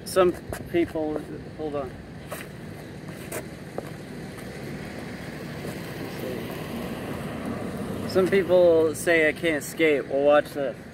Some people, hold on. Some people say I can't skate. Well, watch this.